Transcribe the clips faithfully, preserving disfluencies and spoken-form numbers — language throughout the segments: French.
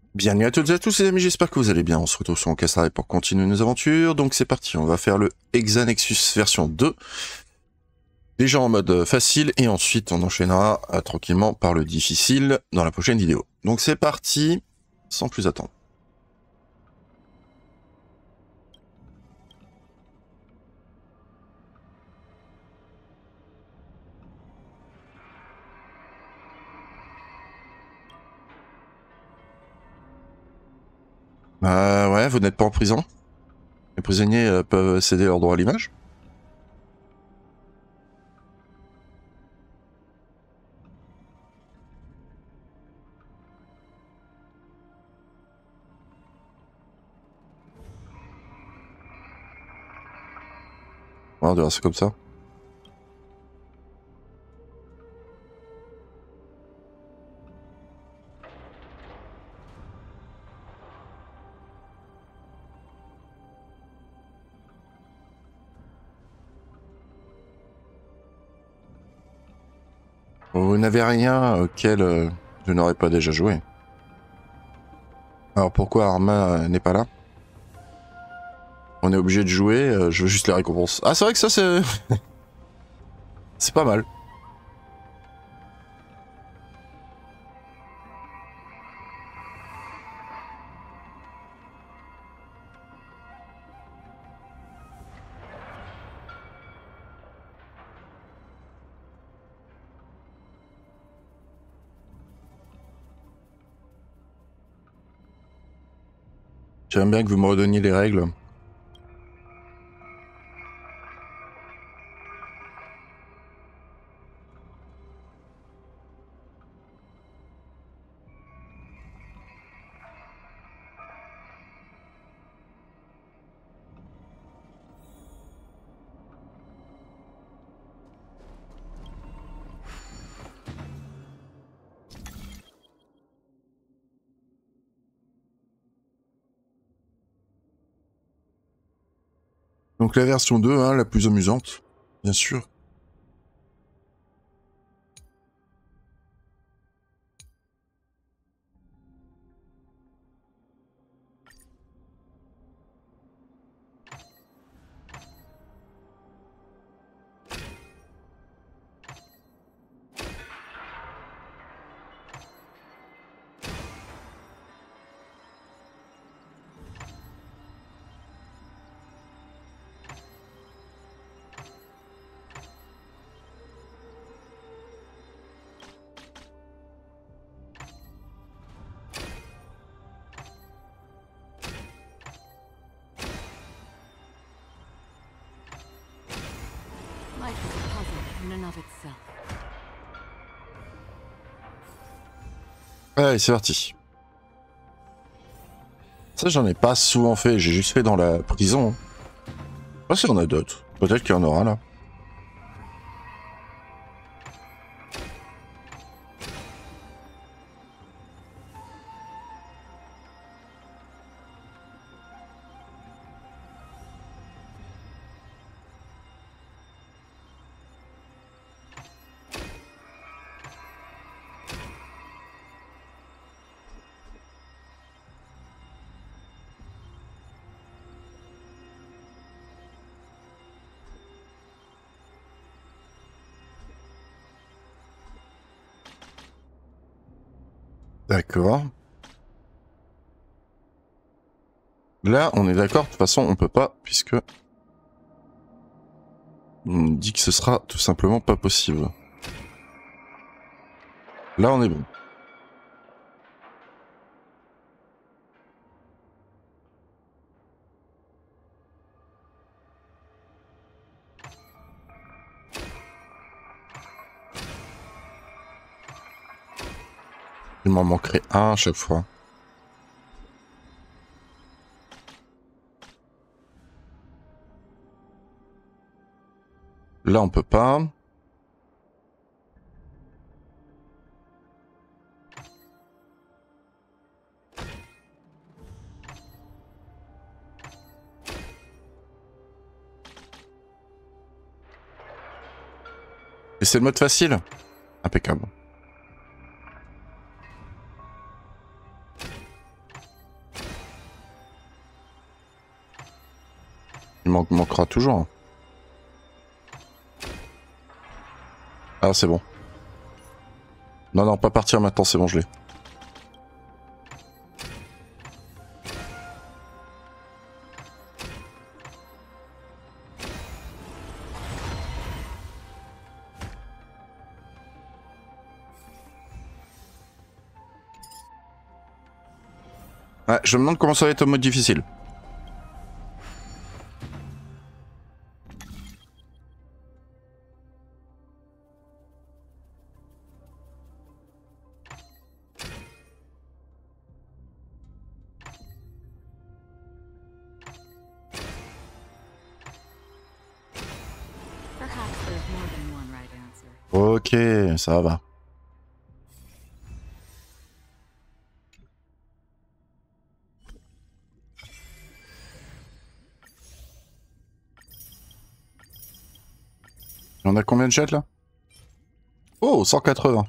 Bienvenue à toutes et à tous les amis, j'espère que vous allez bien. On se retrouve sur Castaret pour continuer nos aventures. Donc c'est parti, on va faire le Hexanexus version deux. Déjà en mode facile et ensuite on enchaînera euh, tranquillement par le difficile dans la prochaine vidéo. Donc c'est parti, sans plus attendre. Euh, ouais, vous n'êtes pas en prison? Les prisonniers euh, peuvent céder leur droit à l'image? Ouais, on dirait c'est comme ça. Vous n'avez rien auquel euh, je n'aurais pas déjà joué. Alors pourquoi Arma euh, n'est pas là? On est obligé de jouer, euh, je veux juste les récompenses. Ah c'est vrai que ça c'est... c'est pas mal. J'aime bien que vous me redonniez les règles. Donc la version deux, hein, la plus amusante, bien sûr. Life is a puzzle in and of itself. Allez, c'est parti. Ça, j'en ai pas souvent fait, j'ai juste fait dans la prison. Pas si on a d'autres. Peut-être qu'il y en aura là. D'accord. Là, on est d'accord, de toute façon, on peut pas, puisque... on nous dit que ce sera tout simplement pas possible. Là, on est bon. Il m'en manquerait un à chaque fois. Là, on peut pas. Et c'est le mode facile. Impeccable. Il manque, manquera toujours. Ah, c'est bon. Non, non, pas partir maintenant, c'est bon, je l'ai. Ouais, je me demande comment ça va être au mode difficile. Perhaps there's more than one right answer. Ok, ça va. On a combien de jets là? Oh, cent quatre-vingts.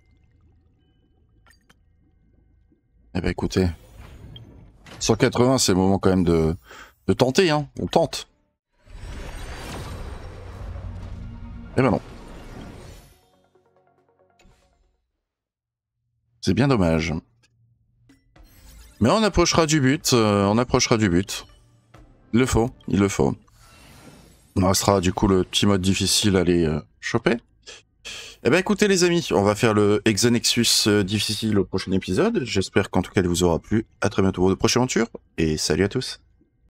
Eh ben écoutez, cent quatre-vingts, c'est le moment quand même de, de tenter, hein. On tente. Eh ben non. C'est bien dommage. Mais on approchera du but, euh, on approchera du but. Il le faut, il le faut. On restera du coup le petit mode difficile à aller euh, choper. Eh ben écoutez les amis, on va faire le Exanexus euh, difficile au prochain épisode. J'espère qu'en tout cas il vous aura plu. À très bientôt pour de prochaines aventures et salut à tous.